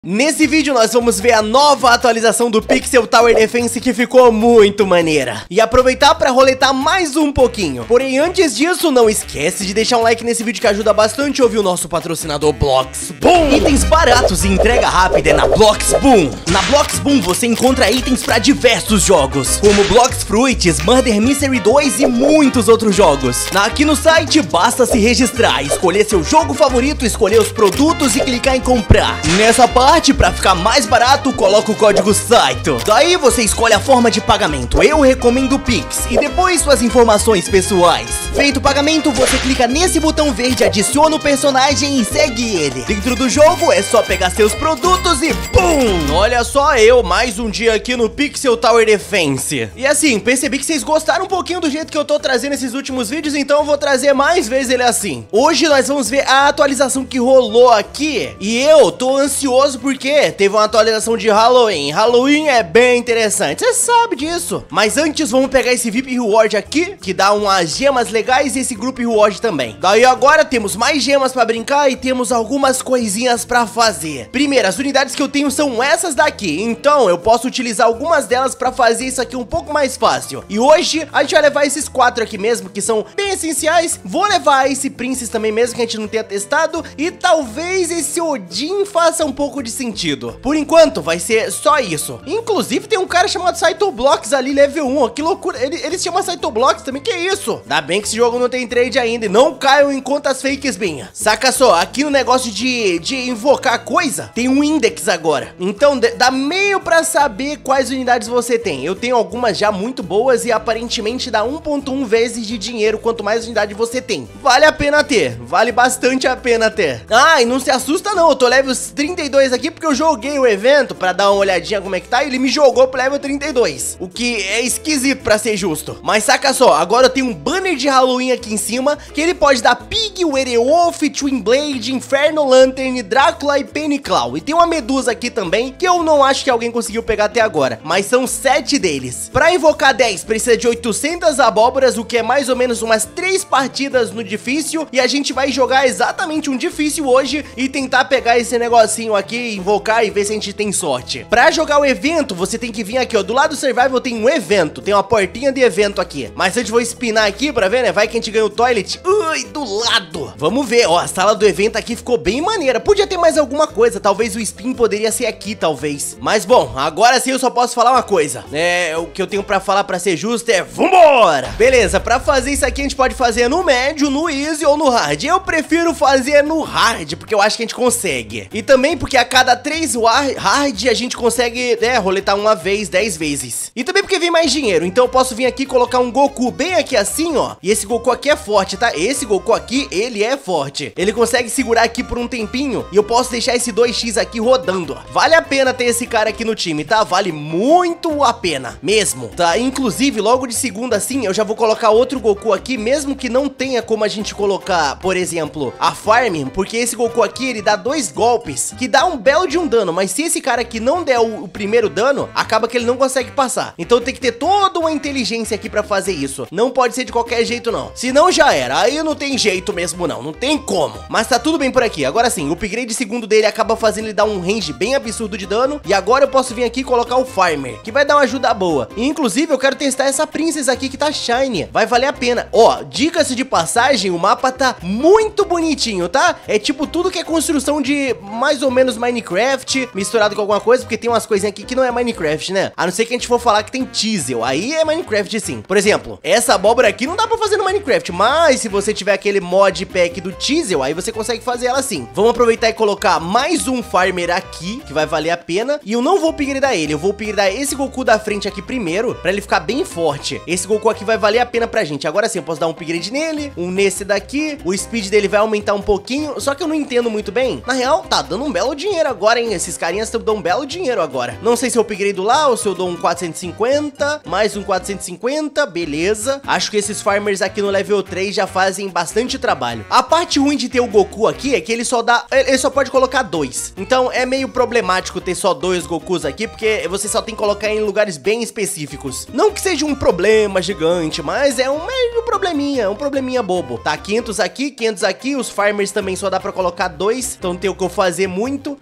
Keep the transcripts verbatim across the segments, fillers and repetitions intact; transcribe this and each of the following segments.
Nesse vídeo nós vamos ver a nova atualização do Pixel Tower Defense que ficou muito maneira. E aproveitar para roletar mais um pouquinho. Porém, antes disso, não esquece de deixar um like nesse vídeo que ajuda bastante a ouvir o nosso patrocinador Bloxboom. Itens baratos e entrega rápida é na Bloxboom. Na Bloxboom você encontra itens para diversos jogos, como Blox Fruits, Murder Mystery dois e muitos outros jogos. Aqui no site basta se registrar, escolher seu jogo favorito, escolher os produtos e clicar em comprar. Nessa parte, para ficar mais barato, coloca o código SAITO. Daí você escolhe a forma de pagamento. Eu recomendo o Pix e depois suas informações pessoais. Feito o pagamento, você clica nesse botão verde, adiciona o personagem e segue ele. Dentro do jogo é só pegar seus produtos e BUM! Olha só eu, mais um dia aqui no Pixel Tower Defense. E assim, percebi que vocês gostaram um pouquinho do jeito que eu tô trazendo esses últimos vídeos, então eu vou trazer mais vezes ele assim. Hoje nós vamos ver a atualização que rolou aqui. E eu tô ansioso porque teve uma atualização de Halloween. Halloween é bem interessante, você sabe disso. Mas antes vamos pegar esse V I P Reward aqui, que dá umas gemas legais, e esse Group Reward também. Daí agora temos mais gemas pra brincar e temos algumas coisinhas pra fazer. Primeiro, as unidades que eu tenho são essas daqui, então eu posso utilizar algumas delas pra fazer isso aqui um pouco mais fácil. E hoje a gente vai levar esses quatro aqui mesmo, que são bem essenciais. Vou levar esse Princess também mesmo, que a gente não tenha testado. E talvez esse Odin faça um pouco de sentido. Por enquanto vai ser só isso. Inclusive tem um cara chamado Cytoblox ali, level um, ó, que loucura. Ele, ele se chama Cytoblox também, que isso? Ainda bem que esse jogo não tem trade ainda e não caiam em contas fakes minha. Saca só, aqui no negócio de, de invocar coisa, tem um index agora. Então dá meio pra saber quais unidades você tem. Eu tenho algumas já muito boas e aparentemente dá um ponto um vezes de dinheiro quanto mais unidade você tem. Vale a pena ter, vale bastante a pena ter. Ah, e não se assusta não, eu tô level trinta e dois aqui porque eu joguei o evento pra dar uma olhadinha como é que tá e ele me jogou pro level trinta e dois, o que é esquisito pra ser justo. Mas saca só, agora eu tenho um banner de Halloween aqui em cima, que ele pode dar Pig, Werewolf, Twin Blade, Inferno Lantern, Drácula e Pennyclaw. E tem uma Medusa aqui também, que eu não acho que alguém conseguiu pegar até agora, mas são sete deles. Pra invocar dez precisa de oitocentas abóboras, o que é mais ou menos umas três partidas no difícil, e a gente vai jogar exatamente um difícil hoje e tentar pegar esse negocinho aqui, invocar e ver se a gente tem sorte. Pra jogar o evento, você tem que vir aqui, ó, do lado do Survival tem um evento, tem uma portinha de evento aqui. Mas antes vou espinar aqui pra ver, né, vai que a gente ganha o toilet. Ui, do lado. Vamos ver, ó, a sala do evento aqui ficou bem maneira. Podia ter mais alguma coisa, talvez o spin poderia ser aqui, talvez. Mas bom, agora sim eu só posso falar uma coisa. É, o que eu tenho pra falar pra ser justo é vambora! Beleza, pra fazer isso aqui a gente pode fazer no médio, no easy ou no hard. Eu prefiro fazer no hard, porque eu acho que a gente consegue. E também porque a cada três hard a gente consegue, né, roletar uma vez, dez vezes. E também porque vem mais dinheiro, então eu posso vir aqui e colocar um Goku bem aqui assim, ó. E esse Goku aqui é forte, tá? Esse Goku aqui, ele é forte. Ele consegue segurar aqui por um tempinho e eu posso deixar esse dois x aqui rodando, ó. Vale a pena ter esse cara aqui no time, tá? Vale muito a pena, mesmo, tá? Inclusive, logo de segunda assim, eu já vou colocar outro Goku aqui, mesmo que não tenha como a gente colocar, por exemplo, a Farm, porque esse Goku aqui, ele dá dois golpes, que dá um belo de um dano, mas se esse cara aqui não der o, o primeiro dano, acaba que ele não consegue passar. Então tem que ter toda uma inteligência aqui pra fazer isso. Não pode ser de qualquer jeito não, senão já era, aí não tem jeito mesmo não, não tem como. Mas tá tudo bem por aqui. Agora sim, o upgrade segundo dele acaba fazendo ele dar um range bem absurdo de dano, e agora eu posso vir aqui e colocar o Farmer, que vai dar uma ajuda boa. E inclusive eu quero testar essa Princess aqui que tá shiny, vai valer a pena. Ó, diga-se de passagem, o mapa tá muito bonitinho, tá? É tipo tudo que é construção de mais ou menos Minecraft misturado com alguma coisa, porque tem umas coisinhas aqui que não é Minecraft, né? A não ser que a gente for falar que tem Teasel, aí é Minecraft sim. Por exemplo, essa abóbora aqui não dá pra fazer no Minecraft, mas se você tiver aquele mod pack do Teasel, aí você consegue fazer ela assim. Vamos aproveitar e colocar mais um Farmer aqui, que vai valer a pena. E eu não vou upgradar ele, eu vou upgradar esse Goku da frente aqui primeiro, pra ele ficar bem forte. Esse Goku aqui vai valer a pena pra gente. Agora sim, eu posso dar um upgrade nele, um nesse daqui, o speed dele vai aumentar um pouquinho, só que eu não entendo muito bem. Na real, tá dando um belo dinheiro agora, hein? Esses carinhas dão um belo dinheiro agora. Não sei se eu upgrado lá ou se eu dou um quatrocentos e cinquenta, mais um quatrocentos e cinquenta, beleza. Acho que esses farmers aqui no level três já fazem bastante trabalho. A parte ruim de ter o Goku aqui é que ele só dá, ele só pode colocar dois. Então é meio problemático ter só dois Gokus aqui, porque você só tem que colocar em lugares bem específicos. Não que seja um problema gigante, mas é um meio probleminha, um probleminha bobo. Tá, quinhentos aqui, quinhentos aqui, os farmers também só dá pra colocar dois, então tem o que eu fazer muito. E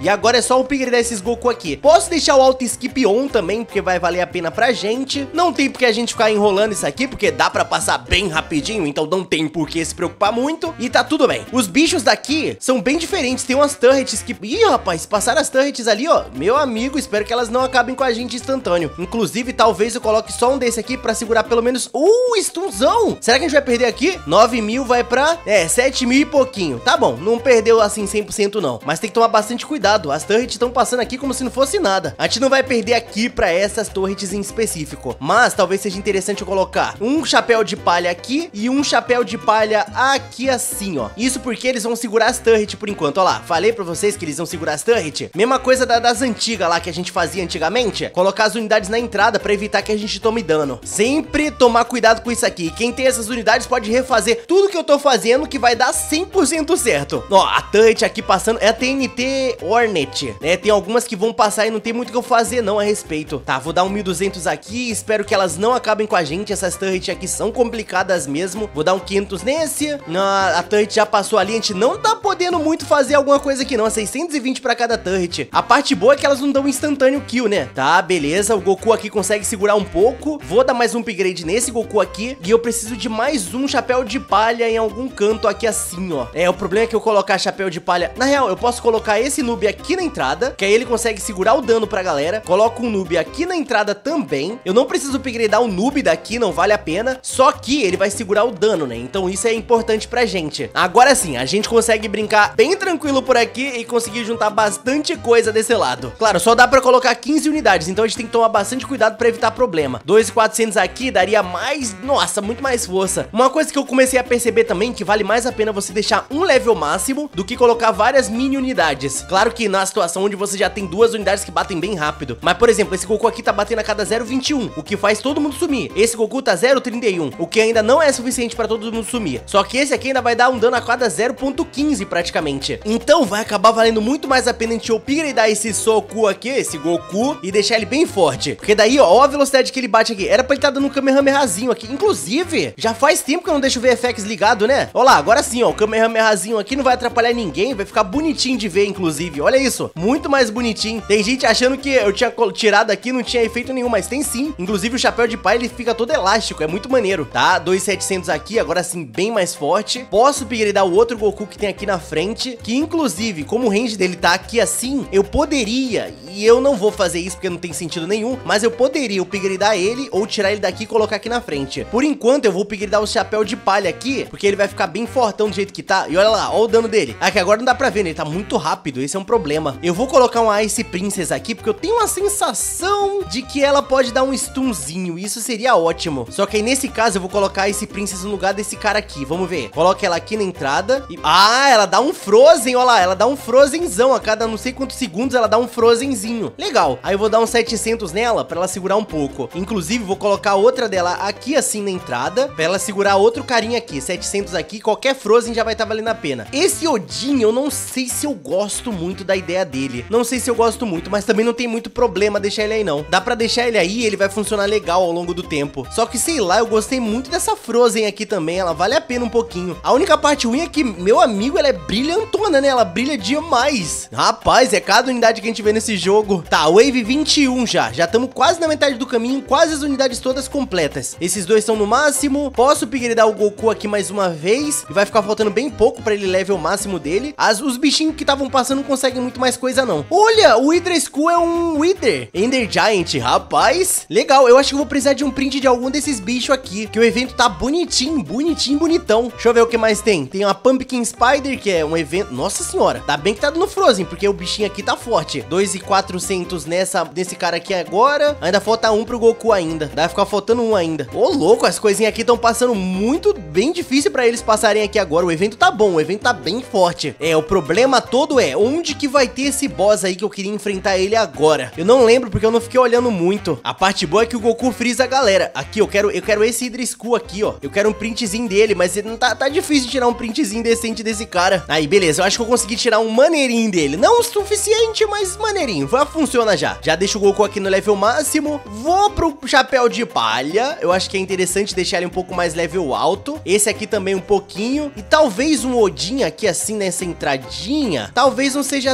E agora é só upgradar esses Goku aqui. Posso deixar o auto skip on também, porque vai valer a pena pra gente. Não tem porque a gente ficar enrolando isso aqui, porque dá pra passar bem rapidinho, então não tem por que se preocupar muito. E tá tudo bem. Os bichos daqui são bem diferentes. Tem umas turrets que... Ih, rapaz, passaram as turrets ali, ó. Meu amigo, espero que elas não acabem com a gente instantâneo. Inclusive, talvez eu coloque só um desse aqui pra segurar pelo menos... Uh, stunzão! Será que a gente vai perder aqui? nove mil vai pra... É, sete mil e pouquinho. Tá bom, não perdeu assim cem por cento não. Mas tem que tomar bastante cuidado. As turrets estão passando aqui como se não fosse nada. A gente não vai perder aqui pra essas torres em específico. Mas talvez seja interessante eu colocar um chapéu de palha aqui e um chapéu de palha aqui assim, ó. Isso porque eles vão segurar as turrets por enquanto. Ó lá, falei pra vocês que eles vão segurar as turrets. Mesma coisa da, das antigas lá que a gente fazia antigamente. Colocar as unidades na entrada pra evitar que a gente tome dano. Sempre tomar cuidado com isso aqui. Quem tem essas unidades pode refazer tudo que eu tô fazendo que vai dar cem por cento certo. Ó, a turret aqui passando é a T N T Hornet, né? Tem algumas que vão passar e não tem muito o que eu fazer não a respeito. Tá, vou dar um mil e duzentos aqui. Espero que elas não acabem com a gente. Essas turrets aqui são complicadas mesmo. Vou dar um quinhentos nesse. A, a turret já passou ali. A gente não tá podendo muito fazer alguma coisa aqui não. É seiscentos e vinte pra cada turret. A parte boa é que elas não dão instantâneo kill, né? Tá, beleza. O Goku aqui consegue segurar um pouco. Vou dar mais um upgrade nesse Goku aqui. E eu preciso de mais um chapéu de palha em algum canto aqui assim, ó. É, o problema é que eu colocar chapéu de palha... Na real, eu posso colocar esse noob aqui na entrada, que aí ele consegue segurar o dano pra galera. Coloco um noob aqui na entrada também. Eu não preciso upgradar o noob daqui, não vale a pena. Só que ele vai segurar o dano, né? Então isso é importante pra gente. Agora sim, a gente consegue brincar bem tranquilo por aqui e conseguir juntar bastante coisa desse lado. Claro, só dá pra colocar quinze unidades, então a gente tem que tomar bastante cuidado pra evitar problema. dois mil e quatrocentos aqui daria mais... Nossa, muito mais força. Uma coisa que eu comecei a perceber também, que vale mais a pena você deixar um level máximo do que colocar várias mini unidades. Claro que na situação onde você já tem duas unidades que batem bem rápido. Mas, por exemplo, esse Goku aqui tá batendo a cada zero vírgula vinte e um, o que faz todo mundo sumir. Esse Goku tá zero vírgula trinta e um, o que ainda não é suficiente pra todo mundo sumir. Só que esse aqui ainda vai dar um dano a cada zero vírgula quinze praticamente. Então vai acabar valendo muito mais a pena a gente upgradar esse Soku aqui, esse Goku, e deixar ele bem forte. Porque daí, ó, ó a velocidade que ele bate aqui. Era pra ele tá dando um Kamehamehazinho aqui. Inclusive, já faz tempo que eu não deixo o V F X ligado, né? Ó lá, agora sim, ó, o Kamehamehazinho aqui não vai atrapalhar ninguém, vai ficar bonitinho de ver, inclusive. Olha isso, muito mais bonitinho. Tem gente achando que eu tinha tirado aqui, não tinha efeito nenhum, mas tem sim. Inclusive o chapéu de pai, ele fica todo elástico, é muito maneiro, tá? dois mil e setecentos aqui, agora sim, bem mais forte. Posso upgradar o outro Goku que tem aqui na frente, que inclusive, como o range dele tá aqui assim, eu poderia, e eu não vou fazer isso porque não tem sentido nenhum, mas eu poderia upgradar ele ou tirar ele daqui e colocar aqui na frente. Por enquanto, eu vou upgradar o chapéu de palha aqui, porque ele vai ficar bem fortão do jeito que tá. E olha lá, ó o dano dele. Aqui agora não dá pra ver, né? Ele tá muito rápido, esse é um problema. Eu vou colocar uma Ice Princess aqui, porque eu tenho uma sensação de que ela pode dar um stunzinho, e isso seria ótimo. Só que aí nesse caso eu vou colocar a Ice Princess no lugar desse cara aqui, vamos ver. Coloca ela aqui na entrada e... Ah, ela dá um Frozen, olha lá, ela dá um Frozenzão. A cada não sei quantos segundos ela dá um Frozenzinho. Legal, aí eu vou dar uns setecentos nela pra ela segurar um pouco. Inclusive vou colocar outra dela aqui assim na entrada, pra ela segurar outro carinha aqui, setecentos aqui. Qualquer Frozen já vai estar valendo a pena. Esse Odin, eu não sei se eu gosto muito da ideia dele. Não sei se eu gosto muito, mas também não tem muito problema deixar ele aí não. Dá pra deixar ele aí, ele vai funcionar legal ao longo do tempo. Só que sei lá, eu gostei muito dessa Frozen aqui também, ela vale a pena um pouquinho. A única parte ruim é que, meu amigo, ela é brilhantona, né? Ela brilha demais. Rapaz, é cada unidade que a gente vê nesse jogo. Tá, Wave vinte e um já. Já estamos quase na metade do caminho, quase as unidades todas completas. Esses dois são no máximo. Posso upgradar o Goku aqui mais uma vez. E vai ficar faltando bem pouco pra ele level máximo dele. As, os bichinhos que estavam passando não conseguem muito mais coisa, não. Olha, o Hydra Skull é um Wither. Ender Giant, rapaz. Legal, eu acho que eu vou precisar de um print de algum desses bichos aqui. Que o evento tá bonitinho, bonitinho, bonitão. Deixa eu ver o que mais tem. Tem uma Pumpkin Spider, que é um evento... Nossa senhora, tá bem que tá dando Frozen, porque o bichinho aqui tá forte. dois mil e quatrocentos nessa, nesse cara aqui agora. Ainda falta um pro Goku ainda. Vai ficar faltando um ainda. Ô, louco, as coisinhas aqui estão passando muito bem difícil pra eles passarem aqui agora. O evento tá bom, o evento tá bem forte. É, o problema todo é onde que vai ter esse boss aí que eu queria enfrentar ele agora. Eu não lembro porque eu não fiquei olhando muito. A parte boa é que o Goku frisa a galera. Aqui, eu quero, eu quero esse Hydra Skull aqui, ó. Eu quero um printzinho dele, mas não tá, tá difícil de tirar um printzinho decente desse cara. Aí, beleza, eu acho que eu consegui tirar um maneirinho dele. Não o suficiente, mas maneirinho. Vai, funciona já. Já deixo o Goku aqui no level máximo. Vou pro chapéu de palha. Eu acho que é interessante deixar ele um pouco mais level alto. Esse aqui também um pouquinho. E talvez um Odin aqui assim nessa entradinha. Talvez não seja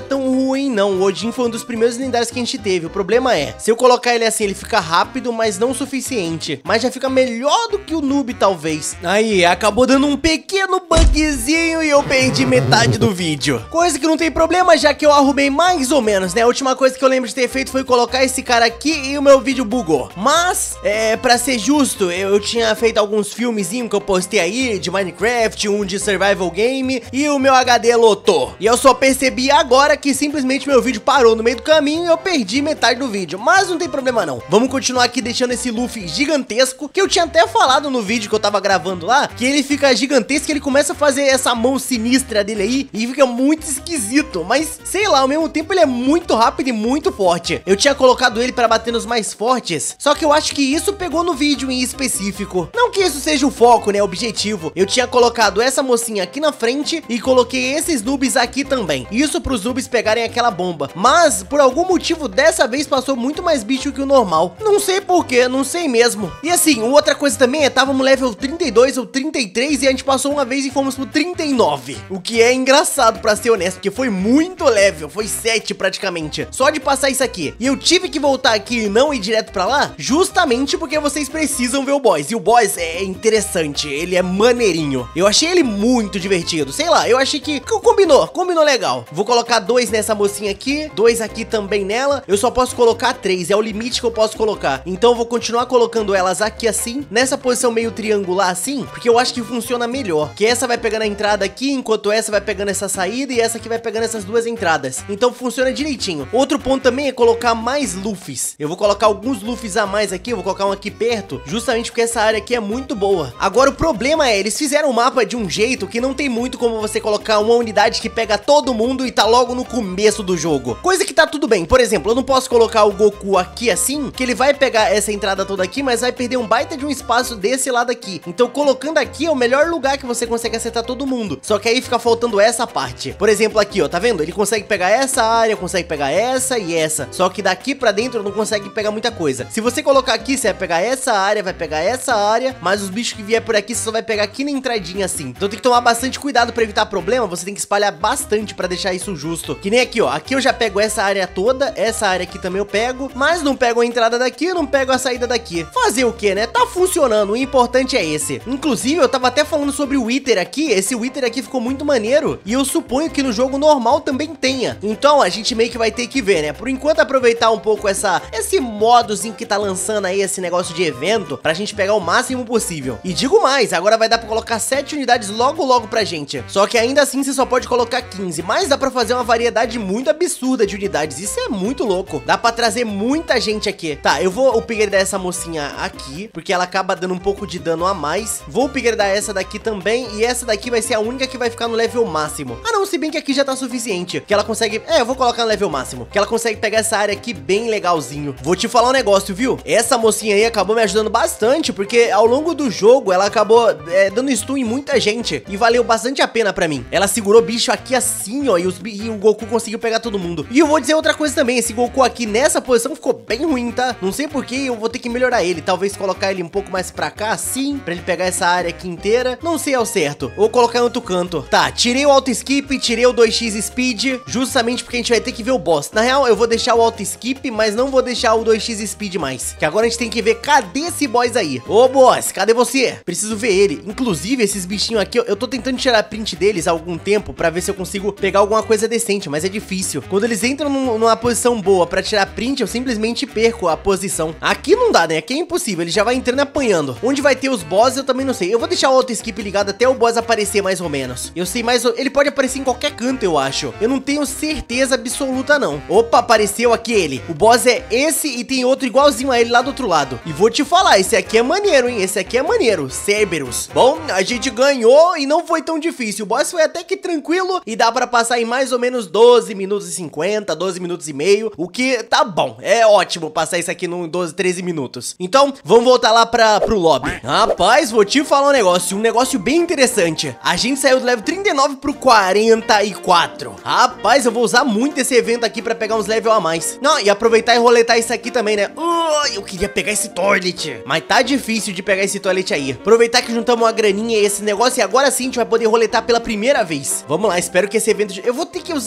tão ruim não. O Odin foi um dos primeiros lendários que a gente teve. O problema é, se eu colocar ele assim, ele fica rápido, mas não o suficiente. Mas já fica melhor do que o noob, talvez. Aí, acabou dando um pequeno bugzinho e eu perdi metade do vídeo. Coisa que não tem problema, já que eu arrumei mais ou menos, né? A última coisa que eu lembro de ter feito foi colocar esse cara aqui e o meu vídeo bugou. Mas, é, pra ser justo, eu, eu tinha feito alguns filmezinhos que eu postei aí, de Minecraft, um de Survival Game, e o meu H D lotou. E eu só percebi agora que simplesmente meu vídeo parou no meio do caminho e eu perdi metade do vídeo. Mas não tem problema não. Vamos continuar aqui deixando esse Luffy gigantesco, que eu tinha até falado no vídeo que eu tava gravando lá, que ele fica gigantesco, que ele começa a fazer essa mão sinistra dele aí, e fica muito esquisito. Mas, sei lá, ao mesmo tempo ele é muito rápido e muito forte. Eu tinha colocado ele pra bater nos mais fortes, só que eu acho que isso pegou no vídeo em específico. Não que isso seja o foco, né, o objetivo. Eu tinha colocado essa mocinha aqui na frente e coloquei esses noobs aqui também. Isso pros noobs pegarem aquela bomba. Mas, por algum motivo, dessa vez passou muito mais bicho que o normal. Não sei porquê, não sei mesmo. E assim, outra coisa também é, tava no level trinta e dois ou trinta e três e a gente passou uma vez e fomos pro trinta e nove. O que é engraçado, pra ser honesto, porque foi muito level, foi sete praticamente. Só de passar isso aqui. E eu tive que voltar aqui e não ir direto pra lá, justamente porque vocês precisam ver o boss. E o boss é interessante, ele é maneirinho. Eu achei ele muito divertido, sei lá, eu achei que combinou, combinou legal. Vou colocar dois nessa mocinha aqui, dois aqui também nela. Eu só posso colocar três, é o limite que eu posso colocar. Então eu vou continuar colocando elas aqui assim, nessa posição meio triangular assim, porque eu acho que funciona melhor. Que essa vai pegando a entrada aqui, enquanto essa vai pegando essa saída e essa aqui vai pegando essas duas entradas. Então funciona direitinho. Outro ponto também é colocar mais Luffys. Eu vou colocar alguns Luffys a mais aqui, eu vou colocar um aqui perto, justamente porque essa área aqui é muito boa. Agora o problema é, eles fizeram o mapa de um jeito que não tem muito como você colocar uma unidade que pega todo mundo e tá logo no começo do jogo. Coisa que tá tudo bem. Por exemplo, eu não posso colocar o Goku aqui assim, que ele vai pegar essa entrada toda aqui, mas vai perder um baita de um espaço desse lado aqui. Então colocando aqui é o melhor lugar que você consegue acertar todo mundo. Só que aí fica faltando essa parte. Por exemplo, aqui, ó, tá vendo? Ele consegue pegar essa área, consegue pegar essa e essa. Só que daqui pra dentro não consegue pegar muita coisa. Se você colocar aqui, você vai pegar essa área, vai pegar essa área, mas os bichos que vier por aqui, você só vai pegar aqui na entradinha assim. Então tem que tomar bastante cuidado pra evitar problema. Você tem que espalhar bastante pra deixar isso justo. Que nem aqui, ó. Aqui eu já pego essa área toda, essa área aqui também eu pego, mas não pego a entrada daqui, não pego a saída daqui. Fazer o que, né? Tá funcionando, o importante é esse. Inclusive, eu tava até falando sobre o Wither aqui. Esse Wither aqui ficou muito maneiro e eu suponho que no jogo normal também tenha. Então a gente meio que vai ter que ver, né? Por enquanto aproveitar um pouco essa, esse modozinho que tá lançando aí, esse negócio de evento, pra gente pegar o máximo possível. E digo mais, agora vai dar pra colocar sete unidades logo logo pra gente. Só que ainda assim você só pode colocar quinze, mas dá pra fazer uma variedade muito absurda de unidades. Isso é muito louco. Dá pra trazer muita gente aqui. Tá, eu vou upgradar essa mocinha aqui, porque ela acaba dando um pouco de dano a mais. Vou upgradar essa daqui também, e essa daqui vai ser a única que vai ficar no level máximo. Ah não, se bem que aqui já tá suficiente, que ela consegue... É, eu vou colocar no level máximo, que ela consegue pegar essa área aqui bem legalzinho. Vou te falar um negócio, viu? Essa mocinha aí acabou me ajudando bastante, porque ao longo do jogo ela acabou é, dando stun em muita gente, e valeu bastante a pena pra mim. Ela segurou bicho aqui assim, ó, e, os, e o Goku conseguiu pegar todo mundo. E eu vou dizer outra coisa também, esse Goku aqui nessa posição ficou bem ruim, tá? Não sei porquê, eu vou ter que melhorar ele. Talvez colocar ele um pouco mais pra cá, assim, pra ele pegar essa área aqui inteira. Não sei ao certo. Ou colocar em outro canto. Tá, tirei o auto skip, tirei o dois x speed, justamente porque a gente vai ter que ver o boss. Na real, eu vou deixar o auto skip, mas não vou deixar o dois x speed mais. Que agora a gente tem que ver cadê esse boss aí. Ô, boss, cadê você? Preciso ver ele. Inclusive, esses bichinhos aqui, eu tô tentando tirar print deles há algum tempo pra ver se eu consigo pegar alguma coisa decente, mas é difícil. Quando eles entram num, numa posição boa pra tirar print, eu simplesmente perco a posição. Aqui não dá, né? Aqui é impossível. Ele já vai entrando e apanhando. Onde vai ter os bosses, eu também não sei. Eu vou deixar o auto skip ligado até o boss aparecer mais ou menos. Eu sei mais... Ele pode aparecer em qualquer canto, eu acho. Eu não tenho certeza absoluta, não. Opa, apareceu aquele. O boss é esse e tem outro igualzinho a ele lá do outro lado. E vou te falar, esse aqui é maneiro, hein? Esse aqui é maneiro. Cerberus. Bom, a gente ganhou e não foi tão difícil. O boss foi até que tranquilo e dá pra passar em mais ou menos doze minutos e cinquenta, doze minutos e meio, o que tá bom. É ótimo passar isso aqui num doze, treze minutos. Então, vamos voltar lá pra, pro lobby. Rapaz, vou te falar um negócio, um negócio bem interessante. A gente saiu do level trinta e nove pro quarenta e quatro. Rapaz, eu vou usar muito esse evento aqui pra pegar uns level a mais. Não, e aproveitar e roletar isso aqui também, né? Uh, eu queria pegar esse toilet, mas tá difícil de pegar esse toilet aí. Aproveitar que juntamos uma graninha e esse negócio, e agora sim a gente vai poder roletar pela primeira vez. Vamos lá, espero que esse evento... Eu vou ter que usar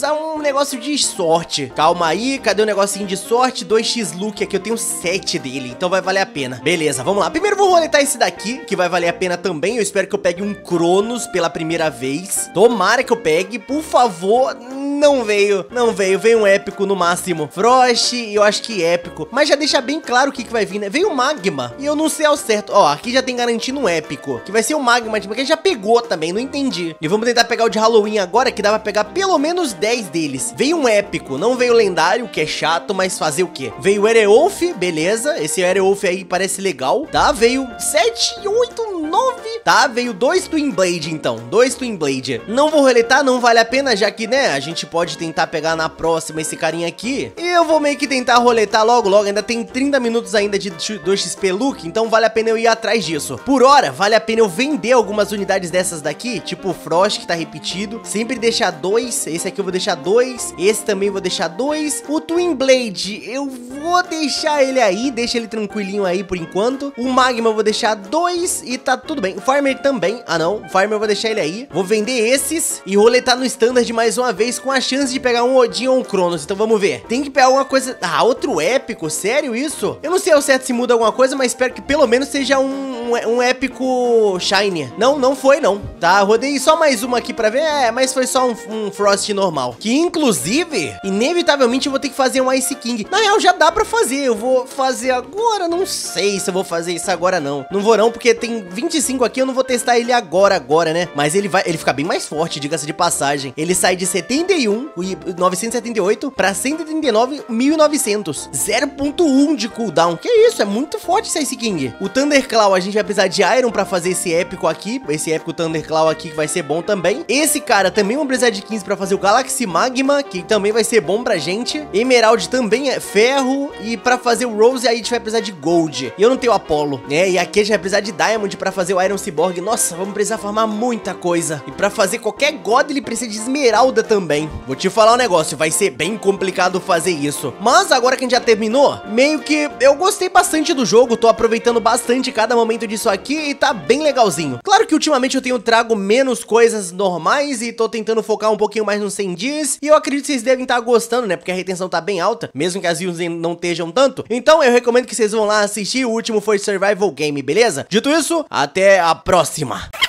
usar um negócio de sorte. Calma aí, cadê o negocinho de sorte? dois x look aqui, eu tenho sete dele, então vai valer a pena. Beleza, vamos lá. Primeiro vou roletar esse daqui, que vai valer a pena também. Eu espero que eu pegue um Cronos pela primeira vez. Tomara que eu pegue, por favor. Não veio, não veio, veio um épico no máximo. Frost, eu acho que épico. Mas já deixa bem claro o que que vai vir, né? Veio Magma, e eu não sei ao certo. Ó, aqui já tem garantido um épico, que vai ser o Magma, porque já pegou também, não entendi. E vamos tentar pegar o de Halloween agora, que dá pra pegar pelo menos dez deles. Veio um épico, não veio lendário, que é chato, mas fazer o quê? Veio o Erewolf, beleza. Esse Erewolf aí parece legal, tá? Veio sete, oito, nove, tá? Veio dois Twin Blade, então. Dois Twin Blade. Não vou roletar, não vale a pena, já que, né, a gente pode tentar pegar na próxima esse carinha aqui. E eu vou meio que tentar roletar logo, logo. Ainda tem trinta minutos ainda de dois x p look, então vale a pena eu ir atrás disso. Por hora, vale a pena eu vender algumas unidades dessas daqui, tipo o Frost, que tá repetido. Sempre deixar dois. Esse aqui eu vou deixar dois. Esse também vou deixar dois. O Twin Blade, eu vou deixar ele aí. Deixa ele tranquilinho aí por enquanto. O Magma eu vou deixar dois e tá tudo bem. O Farmer também. Ah, não. O Farmer eu vou deixar ele aí. Vou vender esses e roletar no Standard mais uma vez com a chance de pegar um Odin ou um Cronos. Então vamos ver. Tem que pegar alguma coisa... Ah, outro épico? Sério isso? Eu não sei ao certo se muda alguma coisa, mas espero que pelo menos seja um, um, um épico Shine. Não, não foi não. Tá, rodei só mais uma aqui pra ver. É, mas foi só um, um Frost normal. Que inclusive, inevitavelmente eu vou ter que fazer um Ice King. Na real, já dá pra fazer. Eu vou fazer agora. Não sei se eu vou fazer isso agora não. Não vou não, porque tem vinte e cinco aqui. Eu não vou testar ele agora, agora, né? Mas ele vai, ele fica bem mais forte, diga-se de passagem. Ele sai de setenta e um, novecentos e setenta e oito pra cento e trinta e nove, mil e novecentos. zero ponto um de cooldown. Que isso? É muito forte esse Ice King. O Thunderclaw, a gente vai precisar de Iron pra fazer esse épico aqui. Esse épico Thunderclaw aqui que vai ser bom também. Esse cara também vamos precisar de quinze pra fazer o Galaxy Magma, que também vai ser bom pra gente. Emerald também é ferro. E pra fazer o Rose, aí a gente vai precisar de Gold. E eu não tenho Apollo, né? E aqui a gente vai precisar de Diamond pra fazer o Iron Cyborg. Nossa, vamos precisar farmar muita coisa. E pra fazer qualquer God, ele precisa de Esmeralda também. Vou te falar um negócio, vai ser bem complicado fazer isso. Mas agora que a gente já terminou, meio que eu gostei bastante do jogo. Tô aproveitando bastante cada momento disso aqui e tá bem legalzinho. Claro que ultimamente eu tenho trago menos coisas normais e tô tentando focar um pouquinho mais nos cem dias. E eu acredito que vocês devem estar gostando, né? Porque a retenção tá bem alta, mesmo que as views não estejam tanto. Então eu recomendo que vocês vão lá assistir. O último foi Survival Game, beleza? Dito isso, até a próxima.